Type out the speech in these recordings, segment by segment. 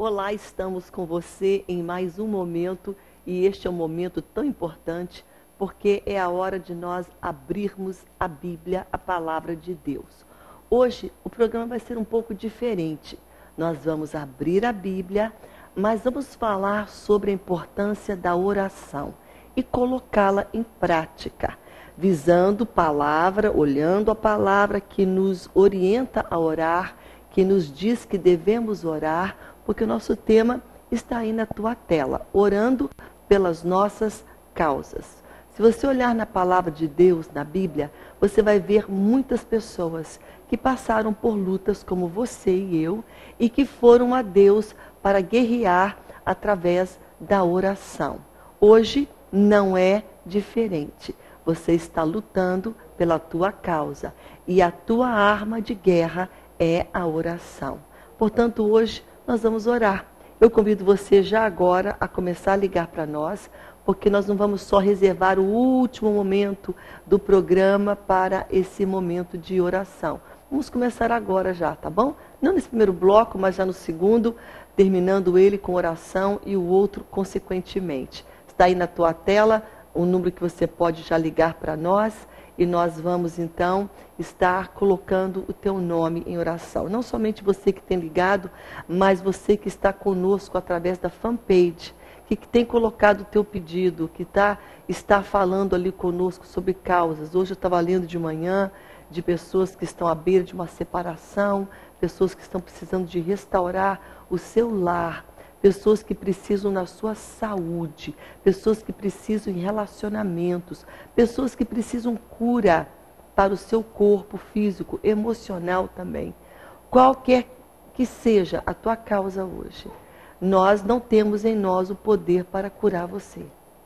Olá, estamos com você em mais um momento e este é um momento tão importante porque é a hora de nós abrirmos a Bíblia, a palavra de Deus. Hoje o programa vai ser um pouco diferente. Nós vamos abrir a Bíblia, mas vamos falar sobre a importância da oração e colocá-la em prática, visando palavra, olhando a palavra que nos orienta a orar, que nos diz que devemos orar, porque o nosso tema está aí na tua tela, orando pelas nossas causas. Se você olhar na palavra de Deus, na Bíblia, você vai ver muitas pessoas que passaram por lutas como você e eu, e que foram a Deus para guerrear através da oração. Hoje não é diferente. Você está lutando pela tua causa, e a tua arma de guerra é a oração. Portanto, hoje nós vamos orar. Eu convido você já agora a começar a ligar para nós, porque nós não vamos só reservar o último momento do programa para esse momento de oração. Vamos começar agora já, tá bom? Não nesse primeiro bloco, mas já no segundo, terminando ele com oração e o outro consequentemente. Está aí na tua tela o número que você pode já ligar para nós. E nós vamos, então, estar colocando o teu nome em oração. Não somente você que tem ligado, mas você que está conosco através da fanpage, que tem colocado o teu pedido, que está falando ali conosco sobre causas. Hoje eu estava lendo de manhã de pessoas que estão à beira de uma separação, pessoas que estão precisando de restaurar o seu lar, pessoas que precisam da sua saúde, pessoas que precisam em relacionamentos, pessoas que precisam cura para o seu corpo físico, emocional também. Qualquer que seja a tua causa hoje, nós não temos em nós o poder para curar você.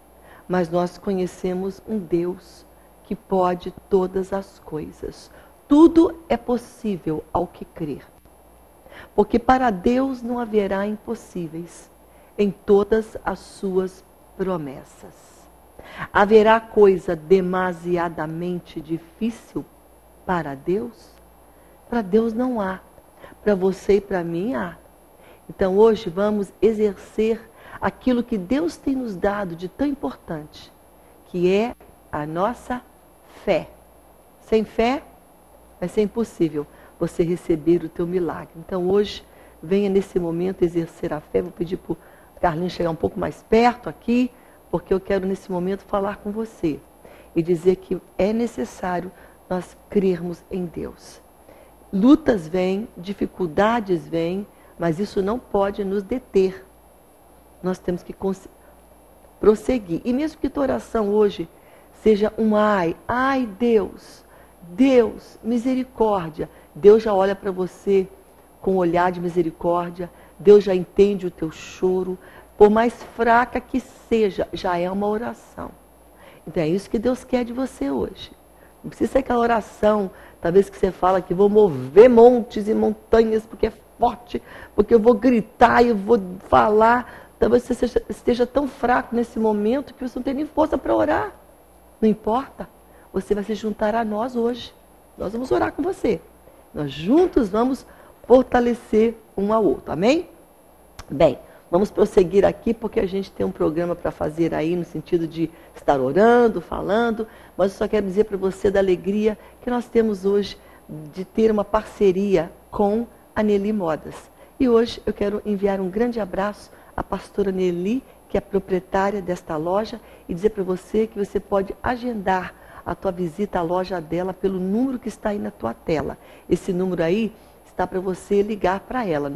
Mas nós conhecemos um Deus que pode todas as coisas. Tudo é possível ao que crer. Porque para Deus não haverá impossíveis em todas as suas promessas. Haverá coisa demasiadamente difícil para Deus? Para Deus não há. Para você e para mim há. Então hoje vamos exercer aquilo que Deus tem nos dado de tão importante, que é a nossa fé. Sem fé vai ser impossível você receber o teu milagre. Então hoje, venha nesse momento exercer a fé. Vou pedir para o Carlinhos chegar um pouco mais perto aqui, porque eu quero nesse momento falar com você e dizer que é necessário nós crermos em Deus. Lutas vêm, dificuldades vêm, mas isso não pode nos deter. Nós temos que prosseguir. E mesmo que tua oração hoje seja um ai Deus, misericórdia, Deus já olha para você com um olhar de misericórdia, Deus já entende o teu choro, por mais fraca que seja, já é uma oração. Então é isso que Deus quer de você hoje. Não precisa ser aquela oração, talvez que você fala que vou mover montes e montanhas porque é forte, porque eu vou gritar e eu vou falar. Talvez você esteja tão fraco nesse momento que você não tem nem força para orar. Não importa, você vai se juntar a nós hoje. Nós vamos orar com você. Nós juntos vamos fortalecer um ao outro, amém? Bem, vamos prosseguir aqui porque a gente tem um programa para fazer aí no sentido de estar orando, falando, mas eu só quero dizer para você da alegria que nós temos hoje de ter uma parceria com a Nelly Modas. E hoje eu quero enviar um grande abraço à pastora Nelly, que é proprietária desta loja, e dizer para você que você pode agendar a tua visita à loja dela pelo número que está aí na tua tela. Esse número aí está para você ligar para ela,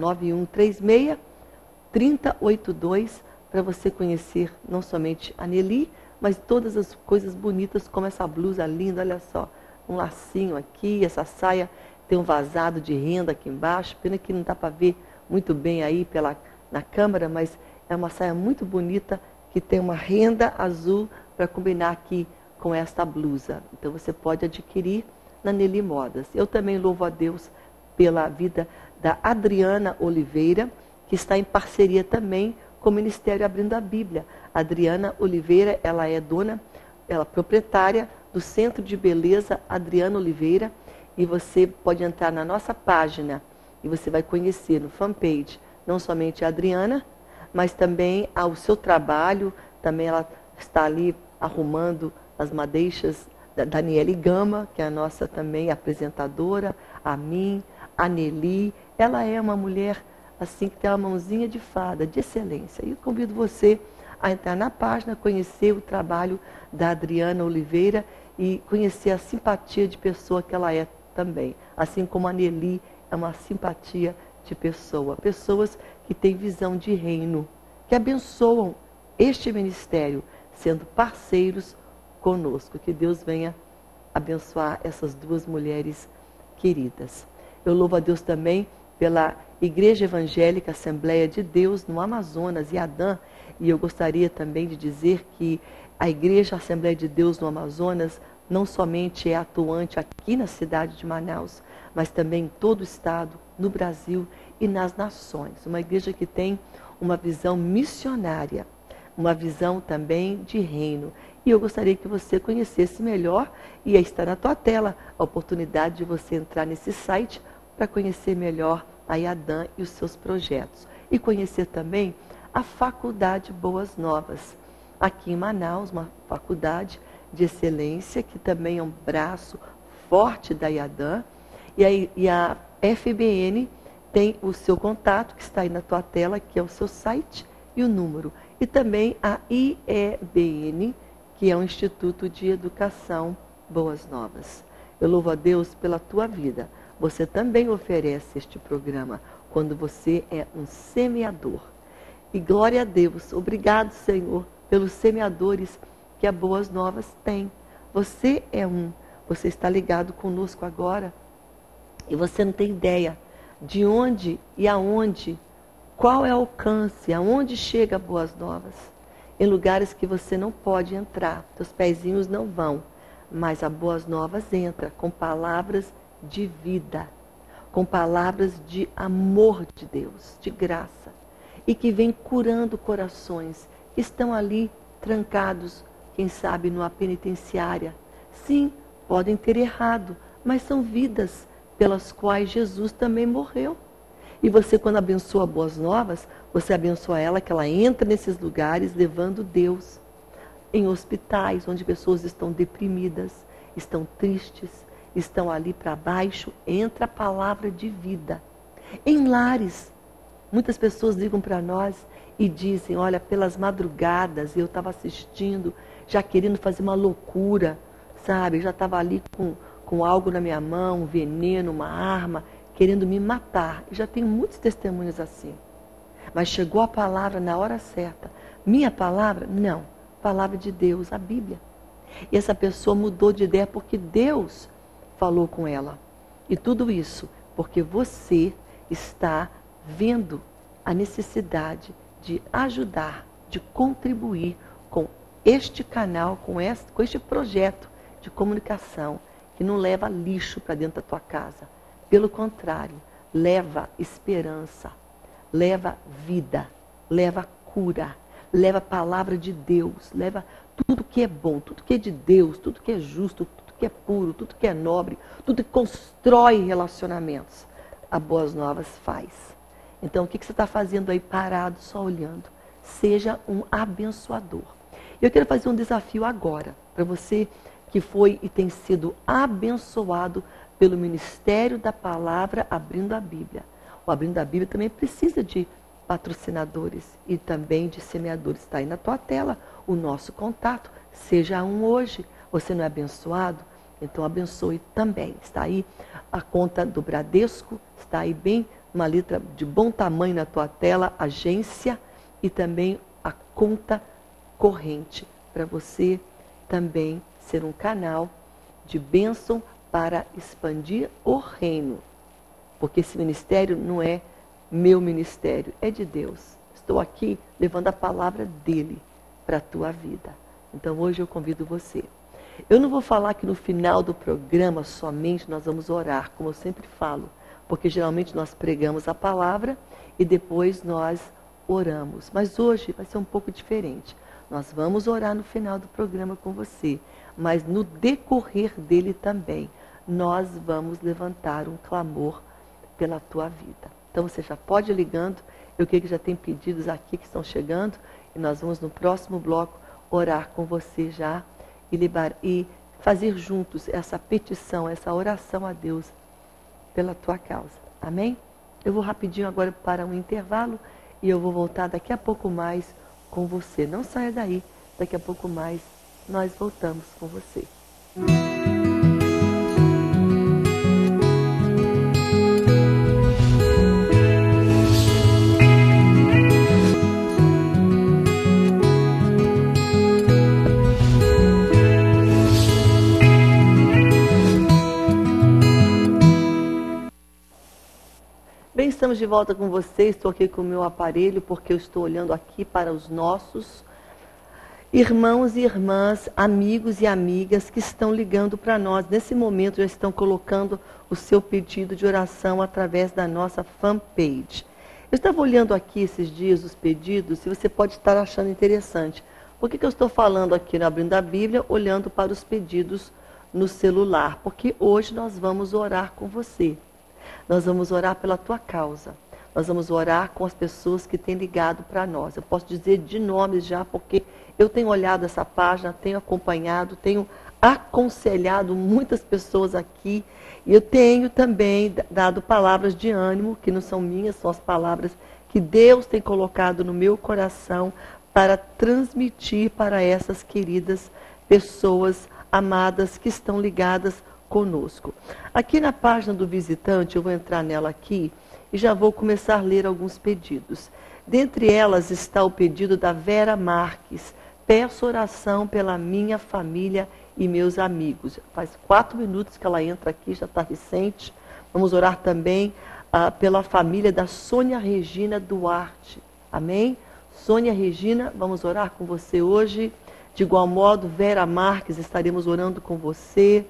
9136-3082, para você conhecer não somente a Nelly, mas todas as coisas bonitas, como essa blusa linda, olha só, um lacinho aqui, essa saia tem um vazado de renda aqui embaixo, pena que não dá para ver muito bem aí na câmera, mas é uma saia muito bonita, que tem uma renda azul para combinar aqui com esta blusa. Então você pode adquirir na Nelly Modas. Eu também louvo a Deus pela vida da Adriana Oliveira, que está em parceria também com o Ministério Abrindo a Bíblia. A Adriana Oliveira, ela é proprietária do Centro de Beleza Adriana Oliveira, e você pode entrar na nossa página e você vai conhecer no fanpage. não somente a Adriana, mas também ao seu trabalho. Também ela está ali arrumando as madeixas da Daniele Gama, que é a nossa também apresentadora, a mim, a Nelly. Ela é uma mulher assim que tem uma mãozinha de fada, de excelência. E eu convido você a entrar na página, conhecer o trabalho da Adriana Oliveira e conhecer a simpatia de pessoa que ela é também. Assim como a Nelly é uma simpatia de pessoa. Pessoas que têm visão de reino, que abençoam este ministério, sendo parceiros conosco. Que Deus venha abençoar essas duas mulheres queridas. Eu louvo a Deus também pela Igreja Evangélica Assembleia de Deus no Amazonas, IADAM, e eu gostaria também de dizer que a Igreja Assembleia de Deus no Amazonas não somente é atuante aqui na cidade de Manaus, mas também em todo o estado, no Brasil e nas nações. Uma igreja que tem uma visão missionária, uma visão também de reino. E eu gostaria que você conhecesse melhor, e aí está na tua tela a oportunidade de você entrar nesse site para conhecer melhor a IADAM e os seus projetos. E conhecer também a Faculdade Boas Novas, aqui em Manaus, uma faculdade de excelência, que também é um braço forte da IADAM. E a FBN tem o seu contato, que está aí na tua tela, que é o seu site e o número. E também a IEBN, que é o Instituto de Educação Boas Novas. Eu louvo a Deus pela tua vida. Você também oferece este programa quando você é um semeador. E glória a Deus, obrigado, Senhor, pelos semeadores que a Boas Novas tem. Você é um, você está ligado conosco agora e você não tem ideia de onde e aonde, qual é o alcance, aonde chega a Boas Novas. Em lugares que você não pode entrar, seus pezinhos não vão, mas a Boas Novas entra com palavras de vida, com palavras de amor de Deus, de graça, e que vem curando corações que estão ali trancados, quem sabe numa penitenciária. Sim, podem ter errado, mas são vidas pelas quais Jesus também morreu. E você, quando abençoa Boas Novas, você abençoa ela, que ela entra nesses lugares levando Deus. Em hospitais, onde pessoas estão deprimidas, estão tristes, estão ali para baixo, entra a palavra de vida. Em lares, muitas pessoas ligam para nós e dizem, olha, pelas madrugadas eu estava assistindo, já querendo fazer uma loucura, sabe? Já estava ali com algo na minha mão, um veneno, uma arma, querendo me matar. E já tenho muitos testemunhos assim. Mas chegou a palavra na hora certa. Minha palavra? Não. Palavra de Deus, a Bíblia. E essa pessoa mudou de ideia porque Deus falou com ela. E tudo isso porque você está vendo a necessidade de ajudar, de contribuir com este canal, com este projeto de comunicação, que não leva lixo para dentro da tua casa. Pelo contrário, leva esperança, leva vida, leva cura, leva a palavra de Deus, leva tudo que é bom, tudo que é de Deus, tudo que é justo, tudo que é puro, tudo que é nobre, tudo que constrói relacionamentos. A Boas Novas faz. Então, o que você está fazendo aí parado, só olhando? Seja um abençoador. Eu quero fazer um desafio agora, para você que foi e tem sido abençoado pelo Ministério da Palavra Abrindo a Bíblia. O Abrindo a Bíblia também precisa de patrocinadores e também de semeadores. Está aí na tua tela o nosso contato. Seja um hoje. Você não é abençoado? Então abençoe também. Está aí a conta do Bradesco, está aí bem uma letra de bom tamanho na tua tela, agência, e também a conta corrente, para você também ser um canal de bênção para expandir o reino. Porque esse ministério não é meu ministério, é de Deus. Estou aqui levando a palavra dele para a tua vida. Então hoje eu convido você. Eu não vou falar que no final do programa somente nós vamos orar, como eu sempre falo, porque geralmente nós pregamos a palavra e depois nós oramos. Mas hoje vai ser um pouco diferente. Nós vamos orar no final do programa com você, mas no decorrer dele também, nós vamos levantar um clamor pela tua vida. Então você já pode ir ligando. Eu creio que já tem pedidos aqui que estão chegando. E nós vamos no próximo bloco orar com você já e fazer juntos essa petição, essa oração a Deus pela tua causa. Amém? Eu vou rapidinho agora para um intervalo e eu vou voltar daqui a pouco mais com você. Não saia daí, daqui a pouco mais nós voltamos com você. Bem, estamos de volta com vocês. Estou aqui com o meu aparelho porque eu estou olhando aqui para os nossos irmãos e irmãs, amigos e amigas que estão ligando para nós. Nesse momento já estão colocando o seu pedido de oração através da nossa fanpage. Eu estava olhando aqui esses dias os pedidos e você pode estar achando interessante. Por que eu estou falando aqui no Abrindo a Bíblia, olhando para os pedidos no celular? Porque hoje nós vamos orar com você. Nós vamos orar pela tua causa. Nós vamos orar com as pessoas que têm ligado para nós. Eu posso dizer de nomes já, porque eu tenho olhado essa página, tenho acompanhado, tenho aconselhado muitas pessoas aqui. E eu tenho também dado palavras de ânimo, que não são minhas, são as palavras que Deus tem colocado no meu coração para transmitir para essas queridas pessoas amadas que estão ligadas conosco. Aqui na página do visitante, eu vou entrar nela aqui e já vou começar a ler alguns pedidos. Dentre elas está o pedido da Vera Marques. Peço oração pela minha família e meus amigos. Faz 4 minutos que ela entra aqui, já está recente. Vamos orar também pela família da Sônia Regina Duarte. Amém? Sônia Regina, vamos orar com você hoje. De igual modo, Vera Marques, estaremos orando com você.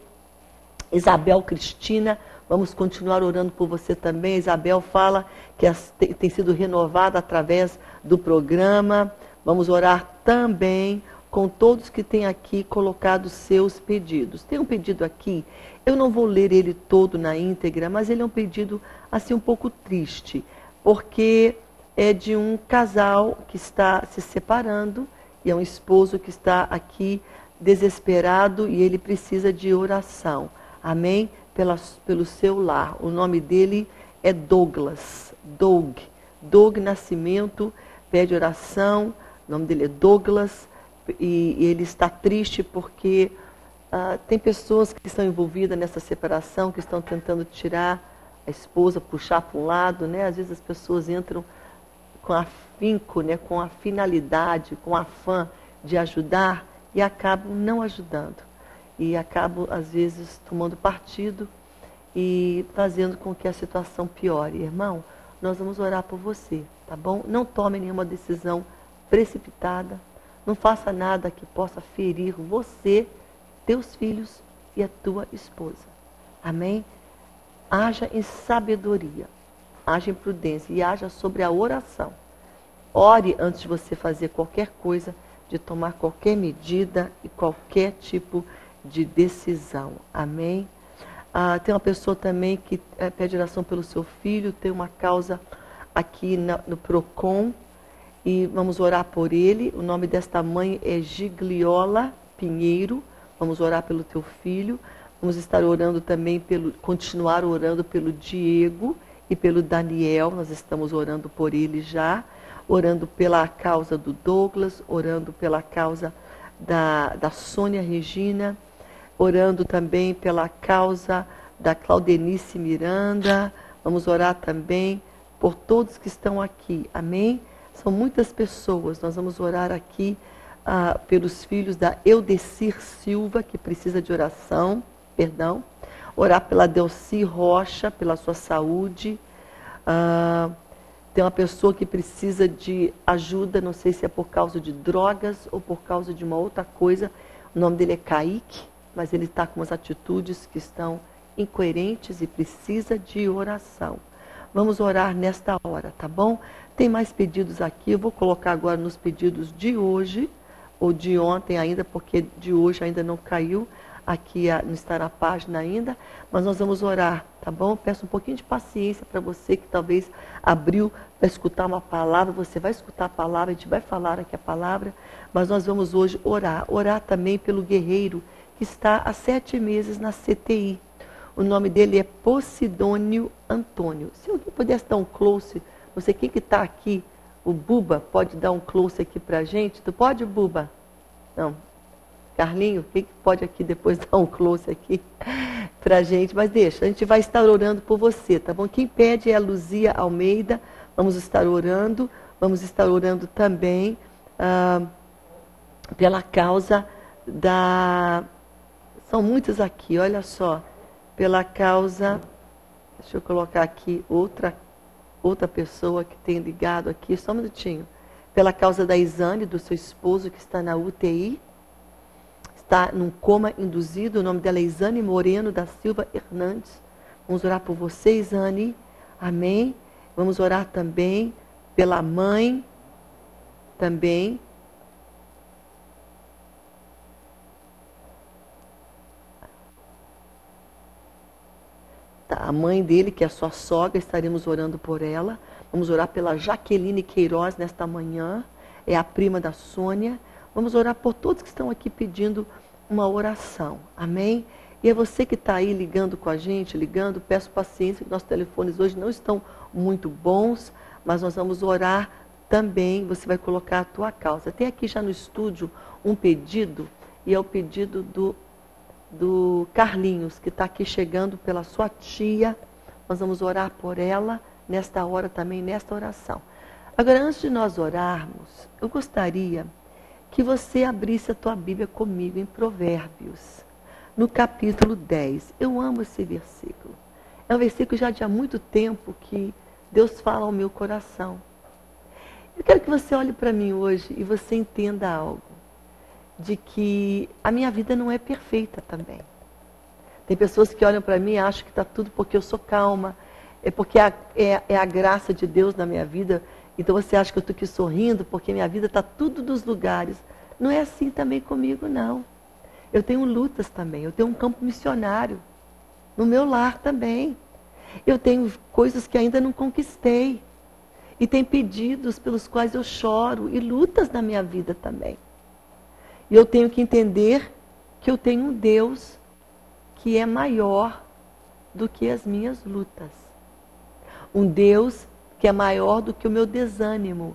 Isabel Cristina, vamos continuar orando por você também. Isabel fala que tem sido renovada através do programa. Vamos orar também com todos que têm aqui colocado seus pedidos. Tem um pedido aqui, eu não vou ler ele todo na íntegra, mas ele é um pedido assim um pouco triste, porque é de um casal que está se separando e é um esposo que está aqui desesperado e ele precisa de oração. Amém? Pelo seu lar. O nome dele é Douglas. Doug Nascimento pede oração. O nome dele é Douglas. E ele está triste porque tem pessoas que estão envolvidas nessa separação, que estão tentando tirar a esposa, puxar para um lado, né? Às vezes as pessoas entram com afinco, né? Com a finalidade, com afã de ajudar e acabam não ajudando. E acabo, às vezes, tomando partido e fazendo com que a situação piore. Irmão, nós vamos orar por você, tá bom? Não tome nenhuma decisão precipitada. Não faça nada que possa ferir você, teus filhos e a tua esposa. Amém? Haja em sabedoria, haja em prudência e haja sobre a oração. Ore antes de você fazer qualquer coisa, de tomar qualquer medida e qualquer tipo de decisão. Amém? Tem uma pessoa também que pede oração pelo seu filho, tem uma causa aqui no PROCON e vamos orar por ele. O nome desta mãe é Gigliola Pinheiro. Vamos orar pelo teu filho. Vamos estar orando também continuar orando pelo Diego e pelo Daniel. Nós estamos orando por ele já, orando pela causa do Douglas, orando pela causa da Sônia Regina, orando também pela causa da Claudenice Miranda. Vamos orar também por todos que estão aqui. Amém? São muitas pessoas. Nós vamos orar aqui pelos filhos da Eudecir Silva, que precisa de oração. Orar pela Delci Rocha, pela sua saúde. Tem uma pessoa que precisa de ajuda, não sei se é por causa de drogas ou por causa de uma outra coisa. O nome dele é Kaique, mas ele está com umas atitudes que estão incoerentes e precisa de oração. Vamos orar nesta hora, tá bom? Tem mais pedidos aqui, eu vou colocar agora nos pedidos de hoje, ou de ontem ainda, porque de hoje ainda não caiu. aqui, não está na página ainda, mas nós vamos orar, tá bom? Peço um pouquinho de paciência para você que talvez abriu para escutar uma palavra, você vai escutar a palavra, a gente vai falar aqui a palavra, mas nós vamos hoje orar. Orar também pelo guerreiro que está há 7 meses na CTI. O nome dele é Posidônio Antônio. Se alguém pudesse dar um close, você que está aqui, o Buba, pode dar um close aqui para a gente? Tu pode, Buba? Não. Carlinho, quem que pode aqui depois dar um close aqui para a gente? Mas deixa, a gente vai estar orando por você, tá bom? Quem pede é a Luzia Almeida, vamos estar orando também pela causa da... São muitos aqui, olha só. Pela causa, deixa eu colocar aqui outra pessoa que tem ligado aqui, só um minutinho. Pela causa da Isane, do seu esposo que está na UTI, está num coma induzido, o nome dela é Isane Moreno da Silva Hernandes. Vamos orar por você, Isane. Amém. Vamos orar também pela mãe, também. Tá, a mãe dele, que é a sua sogra, estaremos orando por ela. Vamos orar pela Jaqueline Queiroz nesta manhã, é a prima da Sônia. Vamos orar por todos que estão aqui pedindo uma oração, amém? E é você que está aí ligando com a gente, peço paciência, que nossos telefones hoje não estão muito bons, mas nós vamos orar também, você vai colocar a tua causa. Tem aqui já no estúdio um pedido, e é o pedido do Carlinhos, que está aqui chegando pela sua tia. Nós vamos orar por ela nesta hora também, nesta oração. Agora, antes de nós orarmos, eu gostaria que você abrisse a tua Bíblia comigo em Provérbios, no capítulo 10. Eu amo esse versículo. É um versículo já de há muito tempo que Deus fala ao meu coração. Eu quero que você olhe para mim hoje e você entenda algo, de que a minha vida não é perfeita também. Tem pessoas que olham para mim e acham que está tudo porque eu sou calma, é porque é a graça de Deus na minha vida. Então você acha que eu estou aqui sorrindo porque minha vida está tudo dos lugares. Não é assim também comigo, não. Eu tenho lutas também, eu tenho um campo missionário no meu lar também. Eu tenho coisas que ainda não conquistei. E tem pedidos pelos quais eu choro e lutas na minha vida também. E eu tenho que entender que eu tenho um Deus que é maior do que as minhas lutas. Um Deus que é maior do que o meu desânimo.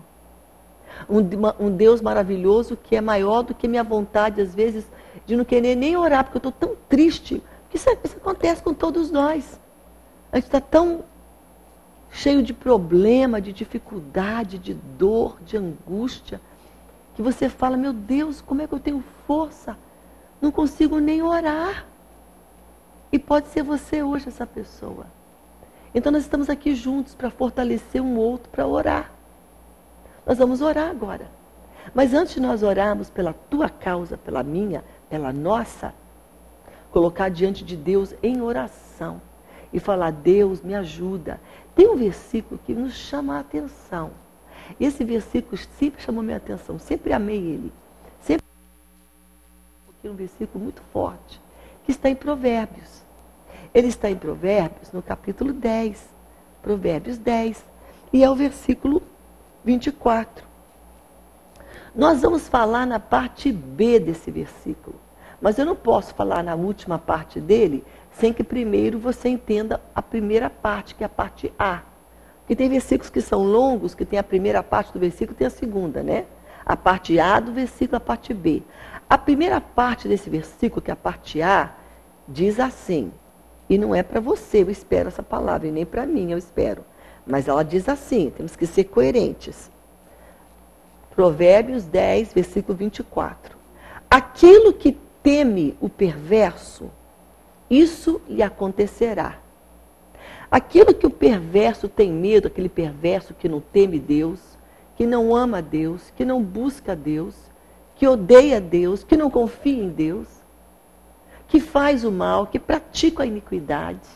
Um Deus maravilhoso que é maior do que minha vontade, às vezes, de não querer nem orar, porque eu estou tão triste. Porque isso acontece com todos nós. A gente está tão cheio de problema, de dificuldade, de dor, de angústia, que você fala, meu Deus, como é que eu tenho força? Não consigo nem orar. E pode ser você hoje essa pessoa. Então nós estamos aqui juntos para fortalecer um outro, para orar. Nós vamos orar agora. Mas antes de nós orarmos pela tua causa, pela minha, pela nossa, colocar diante de Deus em oração e falar, Deus, me ajuda. Tem um versículo que nos chama a atenção. Esse versículo sempre chamou minha atenção, sempre amei ele. Sempre porque é um versículo muito forte, que está em Provérbios. Ele está em Provérbios, no capítulo 10. Provérbios 10. E é o versículo 24. Nós vamos falar na parte B desse versículo. Mas eu não posso falar na última parte dele, sem que primeiro você entenda a primeira parte, que é a parte A. Porque tem versículos que são longos, que tem a primeira parte do versículo e tem a segunda, né? A parte A do versículo, a parte B. A primeira parte desse versículo, que é a parte A, diz assim, e não é para você, eu espero essa palavra, e nem para mim, eu espero. Mas ela diz assim, temos que ser coerentes. Provérbios 10, versículo 24. Aquilo que teme o perverso, isso lhe acontecerá. Aquilo que o perverso tem medo, aquele perverso que não teme Deus, que não ama Deus, que não busca Deus, que odeia Deus, que não confia em Deus, que faz o mal, que pratica a iniquidade,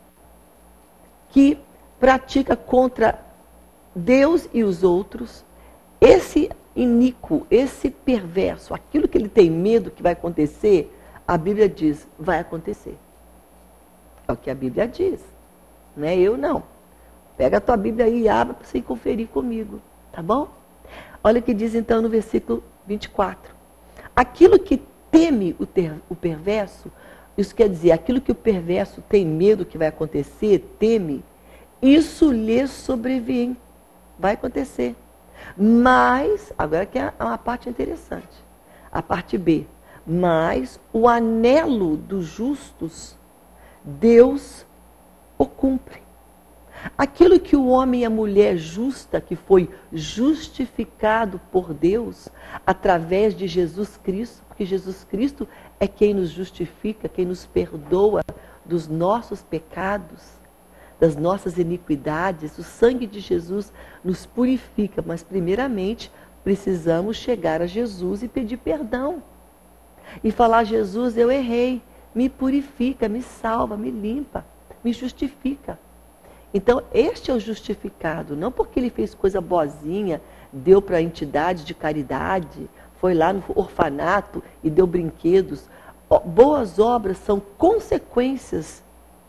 que pratica contra Deus e os outros, esse iníquo, esse perverso, aquilo que ele tem medo que vai acontecer, A Bíblia diz, vai acontecer. É o que a Bíblia diz. Não é eu, não. Pega a tua Bíblia aí e abre para você conferir comigo. Tá bom? Olha o que diz então no versículo 24. Aquilo que teme o perverso, isso quer dizer, aquilo que o perverso tem medo que vai acontecer, teme, isso lhe sobrevém. Vai acontecer. Mas, agora que é uma parte interessante, a parte B. Mas o anelo dos justos, Deus o cumpre. Aquilo que o homem e a mulher justa, que foi justificado por Deus, através de Jesus Cristo, porque Jesus Cristo é quem nos justifica, quem nos perdoa dos nossos pecados, das nossas iniquidades. O sangue de Jesus nos purifica, mas primeiramente precisamos chegar a Jesus e pedir perdão. E falar, Jesus, eu errei, me purifica, me salva, me limpa, me justifica. Então, este é o justificado, não porque ele fez coisa boazinha, deu para a entidade de caridade, foi lá no orfanato e deu brinquedos. Boas obras são consequências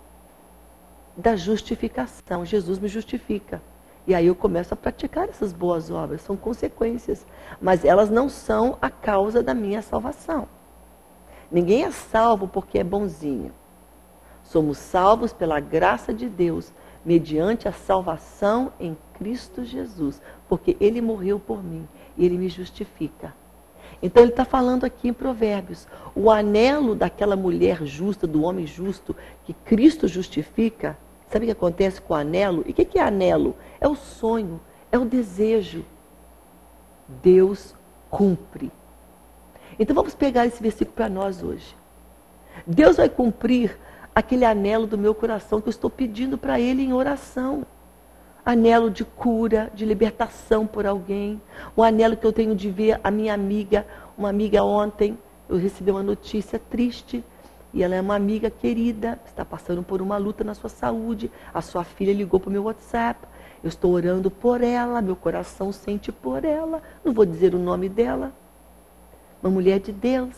da justificação. Jesus me justifica. E aí eu começo a praticar essas boas obras, são consequências. Mas elas não são a causa da minha salvação. Ninguém é salvo porque é bonzinho. Somos salvos pela graça de Deus, mediante a salvação em Cristo Jesus, porque Ele morreu por mim e Ele me justifica. Então ele está falando aqui em Provérbios, o anelo daquela mulher justa, do homem justo, que Cristo justifica. Sabe o que acontece com o anelo? E o que é anelo? É o sonho, é o desejo. Deus cumpre. Então vamos pegar esse versículo para nós hoje. Deus vai cumprir aquele anelo do meu coração que eu estou pedindo para Ele em oração. Anelo de cura, de libertação por alguém. O anelo que eu tenho de ver a minha amiga. Uma amiga ontem, eu recebi uma notícia triste. E ela é uma amiga querida, está passando por uma luta na sua saúde. A sua filha ligou para o meu WhatsApp. Eu estou orando por ela, meu coração sente por ela. Não vou dizer o nome dela. Uma mulher de Deus.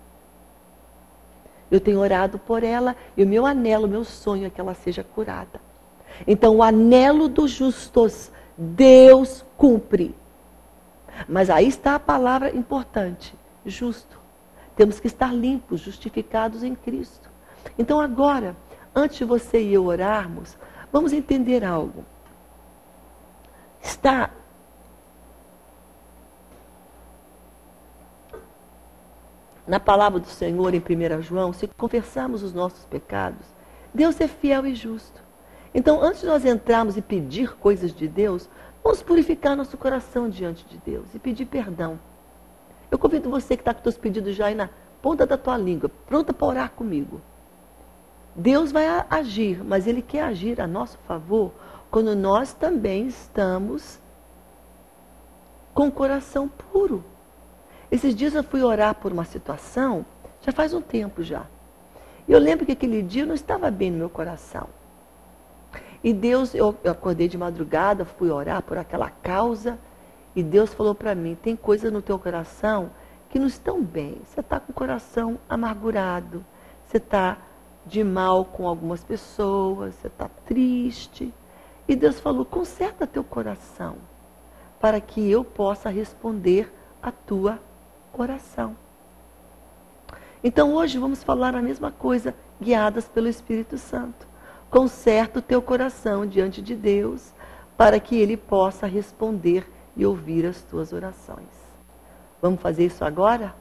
Eu tenho orado por ela e o meu anelo, o meu sonho é que ela seja curada. Então, o anelo dos justos, Deus cumpre. Mas aí está a palavra importante, justo. Temos que estar limpos, justificados em Cristo. Então agora, antes de você e eu orarmos, vamos entender algo. Está na palavra do Senhor, em 1 João, se confessarmos os nossos pecados, Deus é fiel e justo. Então, antes de nós entrarmos e pedir coisas de Deus, vamos purificar nosso coração diante de Deus e pedir perdão. Eu convido você que está com seus pedidos já aí na ponta da tua língua, pronta para orar comigo. Deus vai agir, mas Ele quer agir a nosso favor quando nós também estamos com o coração puro. Esses dias eu fui orar por uma situação, já faz um tempo já. E eu lembro que aquele dia eu não estava bem no meu coração. E Deus, eu acordei de madrugada, fui orar por aquela causa, e Deus falou para mim, tem coisas no teu coração que não estão bem. Você está com o coração amargurado, você está de mal com algumas pessoas, você está triste. E Deus falou, conserta teu coração, para que eu possa responder a tua oração. Então hoje vamos falar a mesma coisa, guiadas pelo Espírito Santo. Conserta o teu coração diante de Deus, para que Ele possa responder e ouvir as tuas orações. Vamos fazer isso agora?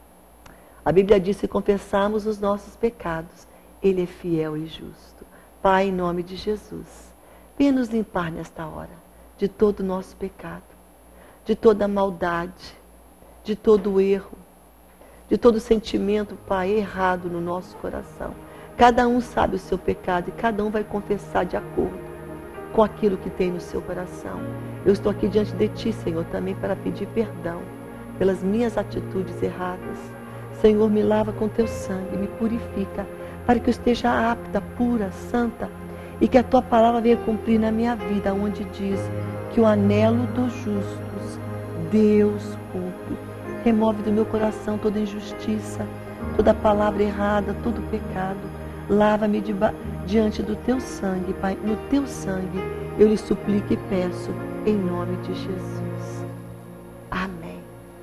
A Bíblia diz que confessarmos os nossos pecados, Ele é fiel e justo. Pai, em nome de Jesus, venha nos limpar nesta hora de todo o nosso pecado, de toda a maldade, de todo o erro, de todo o sentimento, Pai, errado no nosso coração. Cada um sabe o seu pecado e cada um vai confessar de acordo com aquilo que tem no seu coração. Eu estou aqui diante de Ti, Senhor, também para pedir perdão pelas minhas atitudes erradas. Senhor, me lava com Teu sangue, me purifica, para que eu esteja apta, pura, santa, e que a Tua palavra venha cumprir na minha vida, onde diz que o anelo dos justos, Deus cumpre. Remove do meu coração toda injustiça, toda palavra errada, todo pecado. Lava-me diante do teu sangue, Pai. No teu sangue eu lhe suplico e peço, em nome de Jesus. Amém.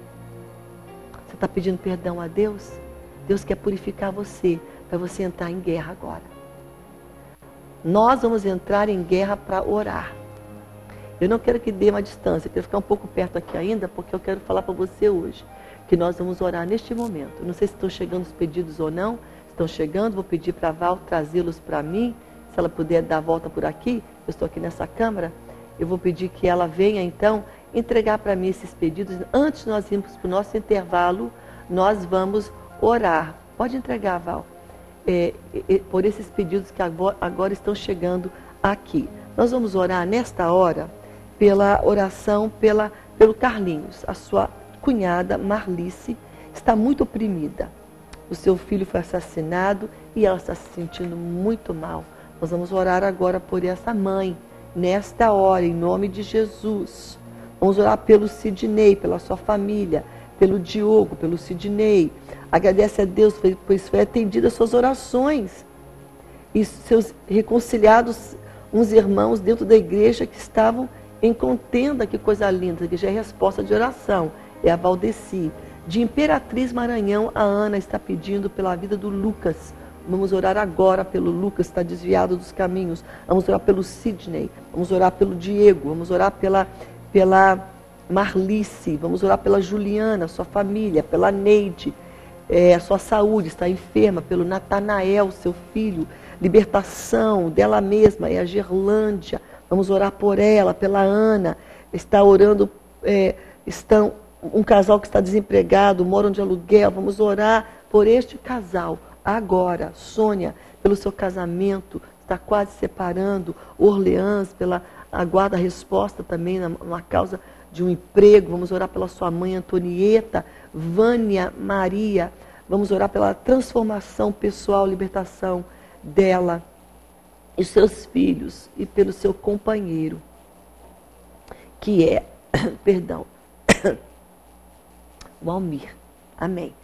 Você está pedindo perdão a Deus? Deus quer purificar você, para você entrar em guerra agora. Nós vamos entrar em guerra para orar. Eu não quero que dê uma distância, eu quero ficar um pouco perto aqui ainda, porque eu quero falar para você hoje, que nós vamos orar neste momento. Não sei se estão chegando os pedidos ou não. Estão chegando, vou pedir para a Val trazê-los para mim, se ela puder dar a volta por aqui, eu estou aqui nessa câmara, eu vou pedir que ela venha então entregar para mim esses pedidos. Antes de nós irmos para o nosso intervalo, nós vamos orar. Pode entregar, Val, por esses pedidos que agora estão chegando aqui. Nós vamos orar nesta hora pela oração pelo Carlinhos. A sua cunhada, Marlice, está muito oprimida. O seu filho foi assassinado e ela está se sentindo muito mal. Nós vamos orar agora por essa mãe, nesta hora, em nome de Jesus. Vamos orar pelo Sidney, pela sua família, pelo Diogo, pelo Sidney. Agradece a Deus, pois foi atendida as suas orações. E seus reconciliados, uns irmãos dentro da igreja que estavam em contenda, que coisa linda, que já é resposta de oração. É a Valdeci. De Imperatriz Maranhão, a Ana está pedindo pela vida do Lucas. Vamos orar agora pelo Lucas, está desviado dos caminhos. Vamos orar pelo Sidney, vamos orar pelo Diego, vamos orar pela Marlice, vamos orar pela Juliana, sua família, pela Neide, a sua saúde, está enferma, pelo Natanael, seu filho, libertação dela mesma, é a Gerlândia. Vamos orar por ela, pela Ana, está orando, um casal que está desempregado, moram de aluguel, vamos orar por este casal. Agora, Sônia, pelo seu casamento, está quase separando. Orleans, aguarda a resposta também na causa de um emprego. Vamos orar pela sua mãe Antonieta, Vânia Maria. Vamos orar pela transformação pessoal, libertação dela e seus filhos e pelo seu companheiro, que é, o Almir. Amém.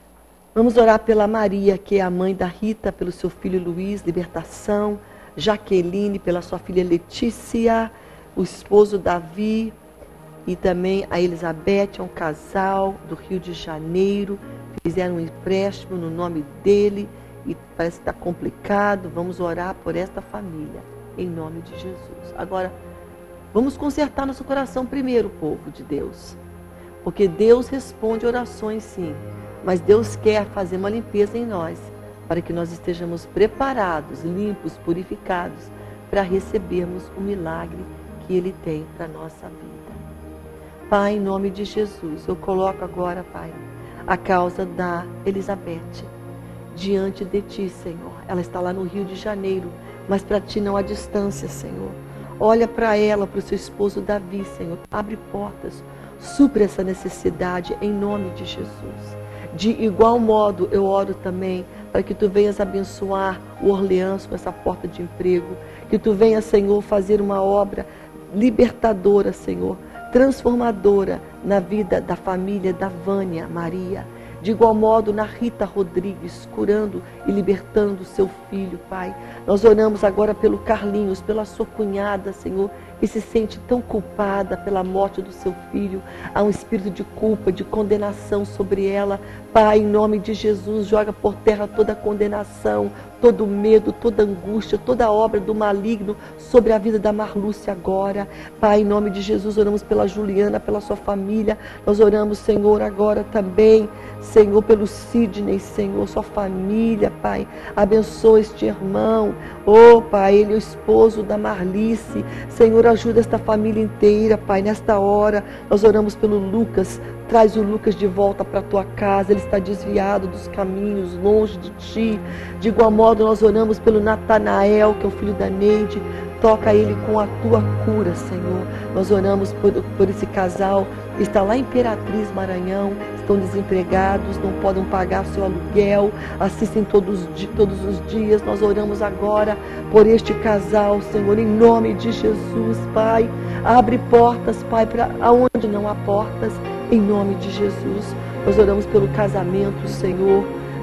Vamos orar pela Maria, que é a mãe da Rita, pelo seu filho Luiz, libertação. Jaqueline, pela sua filha Letícia, o esposo Davi e também a Elizabeth, é um casal do Rio de Janeiro. Fizeram um empréstimo no nome dele e parece que está complicado. Vamos orar por esta família, em nome de Jesus. Agora, vamos consertar nosso coração primeiro, povo de Deus. Porque Deus responde orações, sim, mas Deus quer fazer uma limpeza em nós, para que nós estejamos preparados, limpos, purificados, para recebermos o milagre que Ele tem para a nossa vida. Pai, em nome de Jesus, eu coloco agora, Pai, a causa da Elizabeth diante de Ti, Senhor. Ela está lá no Rio de Janeiro, mas para Ti não há distância, Senhor. Olha para ela, para o seu esposo Davi, Senhor. Abre portas. Supre essa necessidade em nome de Jesus. De igual modo, eu oro também para que Tu venhas abençoar o Orleans com essa porta de emprego. Que Tu venhas, Senhor, fazer uma obra libertadora, Senhor, transformadora na vida da família da Vânia Maria. De igual modo, na Rita Rodrigues, curando e libertando seu filho, Pai. Nós oramos agora pelo Carlinhos, pela sua cunhada, Senhor, que se sente tão culpada pela morte do seu filho. Há um espírito de culpa, de condenação sobre ela. Pai, em nome de Jesus, joga por terra toda condenação, todo medo, toda angústia, toda obra do maligno sobre a vida da Marlúcia agora. Pai, em nome de Jesus, oramos pela Juliana, pela sua família. Nós oramos, Senhor, agora também, Senhor, pelo Sidney, Senhor, sua família, Pai. Abençoa este irmão. Oh, Pai, ele é o esposo da Marlice. Senhor, ajuda esta família inteira, Pai. Nesta hora, nós oramos pelo Lucas. Traz o Lucas de volta para a tua casa. Ele está desviado dos caminhos, longe de Ti. De igual modo, nós oramos pelo Natanael, que é o filho da Neide. Toca ele com a Tua cura, Senhor. Nós oramos por esse casal que está lá em Imperatriz, Maranhão. Estão desempregados, não podem pagar seu aluguel. Assistem todos os dias. Nós oramos agora por este casal, Senhor, em nome de Jesus, Pai. Abre portas, Pai, para aonde não há portas. Em nome de Jesus, nós oramos pelo casamento, Senhor,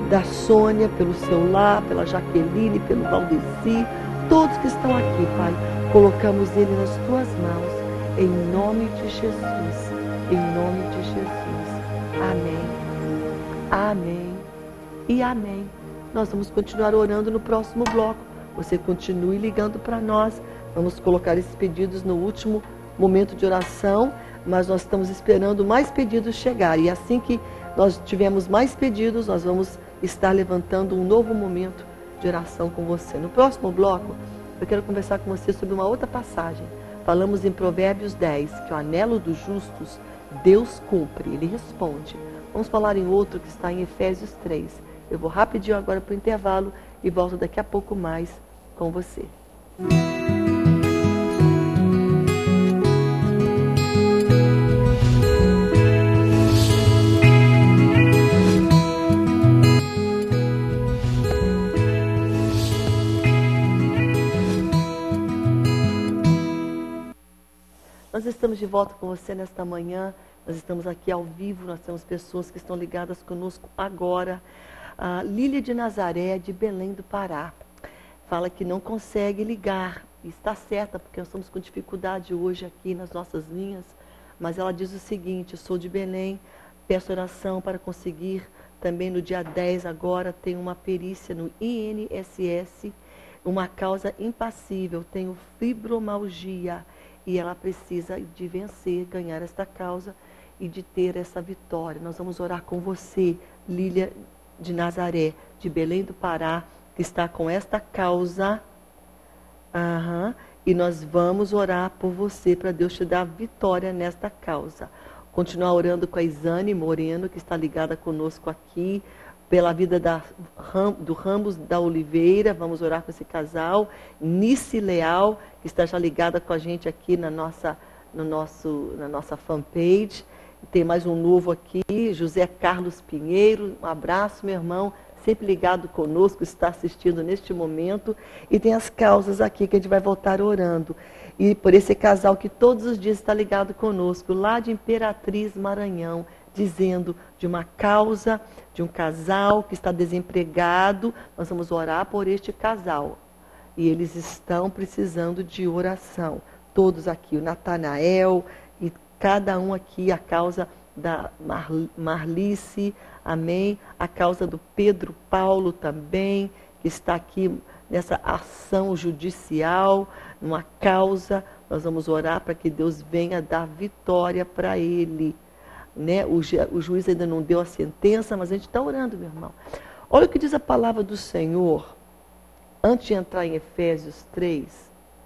da Sônia, pelo seu lar, pela Jaqueline, pelo Valdeci, todos que estão aqui, Pai, colocamos ele nas tuas mãos, em nome de Jesus, em nome de Jesus. Amém, amém e amém. Nós vamos continuar orando no próximo bloco. Você continue ligando para nós. Vamos colocar esses pedidos no último momento de oração, mas nós estamos esperando mais pedidos chegarem. E assim que nós tivermos mais pedidos, nós vamos estar levantando um novo momento de oração com você. No próximo bloco, eu quero conversar com você sobre uma outra passagem. Falamos em Provérbios 10, que o anelo dos justos, Deus cumpre, Ele responde. Vamos falar em outro que está em Efésios 3. Eu vou rapidinho agora para o intervalo e volto daqui a pouco mais com você. Nós estamos de volta com você nesta manhã, nós estamos aqui ao vivo, nós temos pessoas que estão ligadas conosco agora. A Lília de Nazaré, de Belém do Pará, fala que não consegue ligar, e está certa, porque nós estamos com dificuldade hoje aqui nas nossas linhas, mas ela diz o seguinte: eu sou de Belém, peço oração para conseguir, também no dia 10 agora, tenho uma perícia no INSS, uma causa impassível, tenho fibromialgia, e ela precisa de vencer, ganhar esta causa e de ter essa vitória. Nós vamos orar com você, Lília de Nazaré, de Belém do Pará, que está com esta causa. E nós vamos orar por você, para Deus te dar vitória nesta causa. Continuar orando com a Isane Moreno, que está ligada conosco aqui, pela vida do Ramos da Oliveira. Vamos orar com esse casal. Nice Leal, que está já ligada com a gente aqui na nossa fanpage. Tem mais um novo aqui, José Carlos Pinheiro. Um abraço, meu irmão, sempre ligado conosco, está assistindo neste momento. E tem as causas aqui que a gente vai voltar orando. E por esse casal que todos os dias está ligado conosco, lá de Imperatriz, Maranhão, dizendo de uma causa, de um casal que está desempregado. Nós vamos orar por este casal. E eles estão precisando de oração. Todos aqui, o Natanael e cada um aqui, a causa da Marlice, amém? A causa do Pedro Paulo também, que está aqui nessa ação judicial, numa causa. Nós vamos orar para que Deus venha dar vitória para ele. Né? O juiz ainda não deu a sentença, mas a gente está orando, meu irmão. Olha o que diz a palavra do Senhor, antes de entrar em Efésios 3.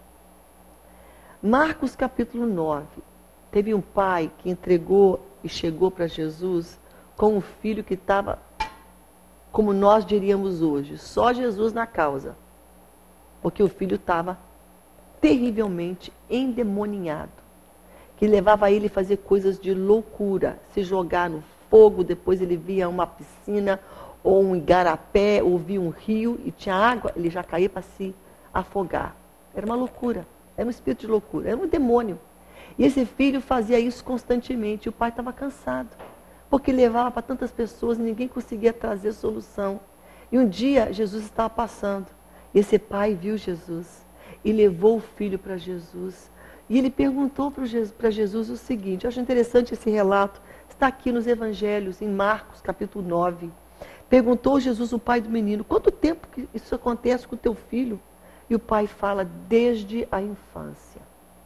Marcos capítulo 9. Teve um pai que entregou e chegou para Jesus com um filho que estava, como nós diríamos hoje, só Jesus na causa. Porque o filho estava terrivelmente endemoniado, que levava ele a fazer coisas de loucura, se jogar no fogo, depois ele via uma piscina ou um igarapé, ou via um rio e tinha água, ele já caía para se afogar. Era uma loucura, era um espírito de loucura, era um demônio. E esse filho fazia isso constantemente, e o pai estava cansado, porque levava para tantas pessoas e ninguém conseguia trazer solução. E um dia Jesus estava passando, e esse pai viu Jesus e levou o filho para Jesus. E ele perguntou para Jesus o seguinte, eu acho interessante esse relato, está aqui nos Evangelhos, em Marcos capítulo 9. Perguntou Jesus, o pai do menino, quanto tempo que isso acontece com o teu filho? E o pai fala, desde a infância.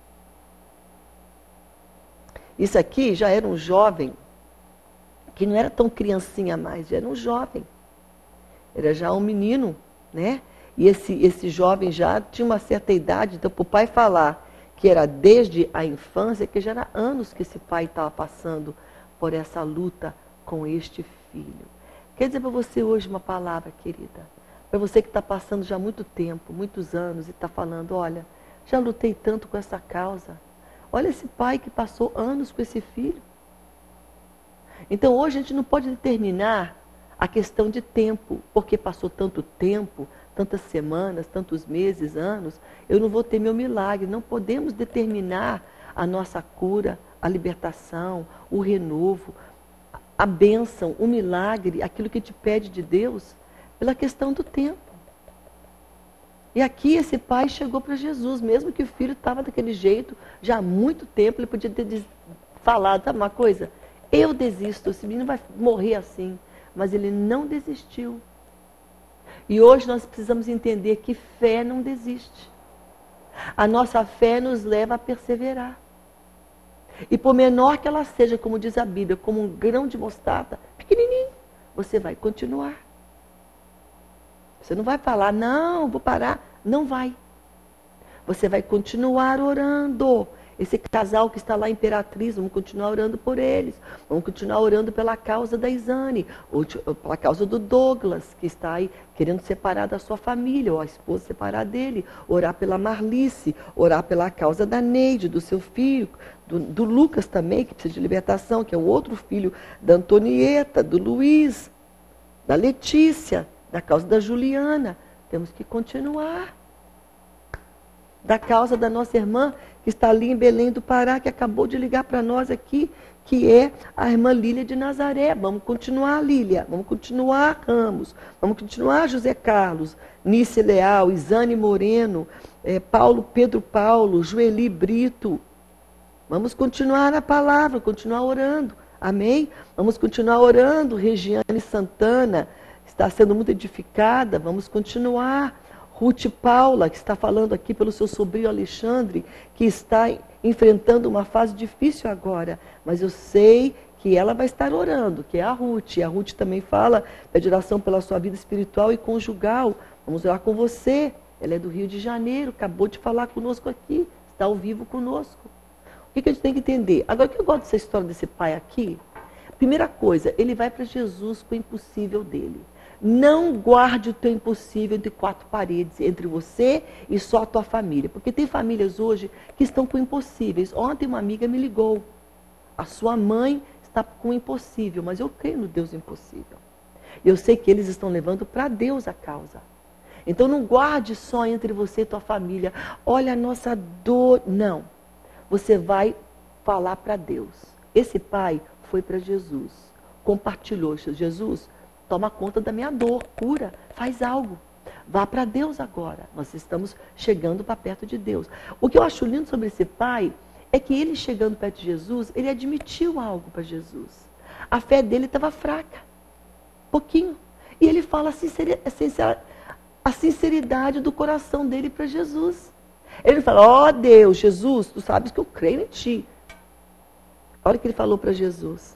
Isso aqui já era um jovem, que não era tão criancinha mais, já era um jovem. Era já um menino, né? E esse jovem já tinha uma certa idade, então para o pai falar que era desde a infância, que já era anos que esse pai estava passando por essa luta com este filho. Quer dizer para você hoje uma palavra, querida, para você que está passando já muito tempo, muitos anos, e está falando, olha, já lutei tanto com essa causa. Olha esse pai que passou anos com esse filho. Então hoje a gente não pode determinar a questão de tempo, porque passou tanto tempo, tantas semanas, tantos meses, anos, eu não vou ter meu milagre. Não podemos determinar a nossa cura, a libertação, o renovo, a bênção, o milagre, aquilo que te pede de Deus, pela questão do tempo. E aqui esse pai chegou para Jesus, mesmo que o filho estava daquele jeito, já há muito tempo, ele podia ter falado, sabe uma coisa? Eu desisto, esse menino vai morrer assim. Mas ele não desistiu. E hoje nós precisamos entender que fé não desiste. A nossa fé nos leva a perseverar. E por menor que ela seja, como diz a Bíblia, como um grão de mostarda, pequenininho, você vai continuar. Você não vai falar, não, vou parar. Não vai. Você vai continuar orando. Esse casal que está lá em Imperatriz, vamos continuar orando por eles. Vamos continuar orando pela causa da Isane, ou pela causa do Douglas, que está aí querendo separar da sua família, ou a esposa separar dele. Orar pela Marlice, orar pela causa da Neide, do seu filho, do Lucas também, que precisa de libertação, que é o outro filho da Antonieta, do Luiz, da Letícia, da causa da Juliana. Temos que continuar. Da causa da nossa irmã, que está ali em Belém do Pará, que acabou de ligar para nós aqui, que é a irmã Lília de Nazaré. Vamos continuar, Lília. Vamos continuar, Ramos. Vamos continuar, José Carlos, Nice Leal, Isane Moreno, Pedro Paulo, Joeli Brito. Vamos continuar na palavra, continuar orando. Amém? Vamos continuar orando. Regiane Santana está sendo muito edificada. Vamos continuar. Ruth Paula, que está falando aqui pelo seu sobrinho Alexandre, que está enfrentando uma fase difícil agora. Mas eu sei que ela vai estar orando, que é a Ruth. E a Ruth também fala, pede oração pela sua vida espiritual e conjugal. Vamos orar com você. Ela é do Rio de Janeiro, acabou de falar conosco aqui, está ao vivo conosco. O que a gente tem que entender? Agora, o que eu gosto dessa história desse pai aqui? Primeira coisa, ele vai para Jesus com o impossível dele. Não guarde o teu impossível entre quatro paredes, entre você e só a tua família. Porque tem famílias hoje que estão com impossíveis. Ontem uma amiga me ligou. A sua mãe está com o impossível, mas eu creio no Deus impossível. Eu sei que eles estão levando para Deus a causa. Então não guarde só entre você e tua família. Olha a nossa dor. Não. Você vai falar para Deus. Esse pai foi para Jesus. Compartilhou. Jesus, toma conta da minha dor, cura, faz algo. Vá para Deus agora. Nós estamos chegando para perto de Deus. O que eu acho lindo sobre esse pai é que ele chegando perto de Jesus, ele admitiu algo para Jesus. A fé dele estava fraca. Pouquinho. E ele fala a sinceridade do coração dele para Jesus. Ele fala, ó Deus, Jesus, tu sabes que eu creio em ti. Olha o que ele falou para Jesus.